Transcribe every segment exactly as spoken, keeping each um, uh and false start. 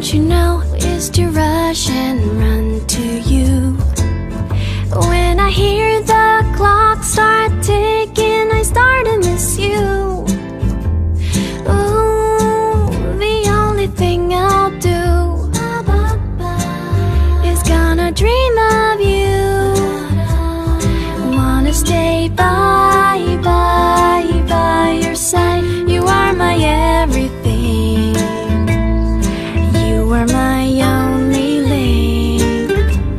you know is to rush and run to you. When I hear the clock start ticking, I start to miss you. Ooh, the only thing I'll do is gonna dream of you. Wanna stay by, by, by your side. You are my everything. You are my only link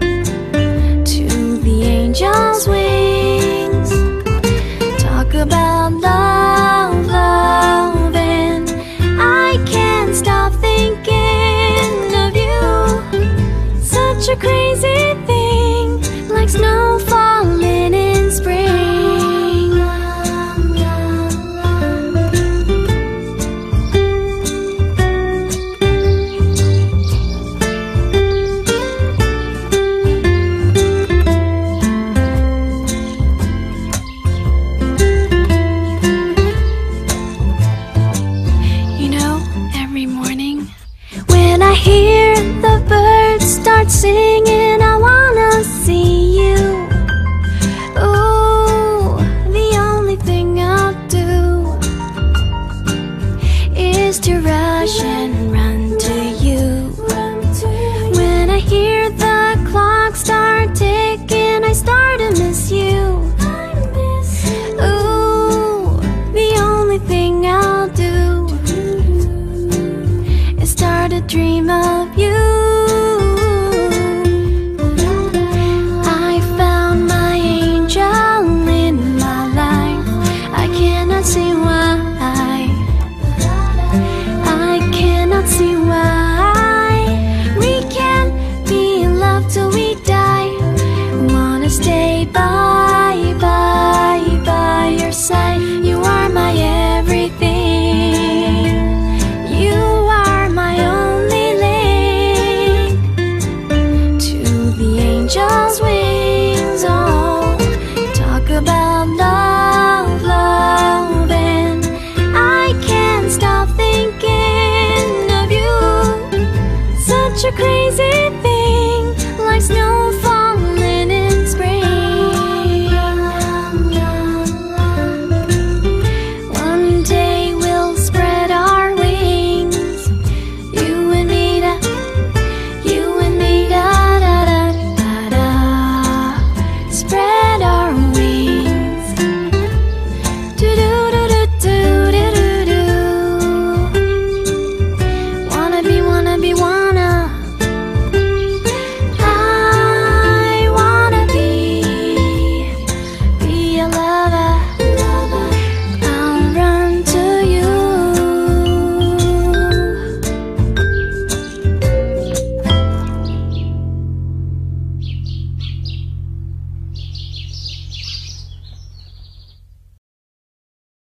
to the angel's wings. Talk about love, love, and I can't stop thinking of you. Such a crazy thing, like snow falling in spring. When I hear the birds start singing, I wanna see you. Ooh, the only thing I'll do is to rush and run to you. When I hear the clock start ticking, I start to miss you. Ooh, the only thing I'll do is start to dream of you. I found my angel in my life. I cannot see why. I cannot see why we can't be in love till we die. Wanna stay by, by, by your side. You are my everything. You are my only link to the angel's wings. Oh, talk about love, love, and I can't stop thinking of you. Such a crazy thing, like snow falling in spring. One day we'll spread our wings, you and me, da, you and me, da, da, da, da, da. Spread our wings, do do do do do do do do. Wanna be, wanna be, wanna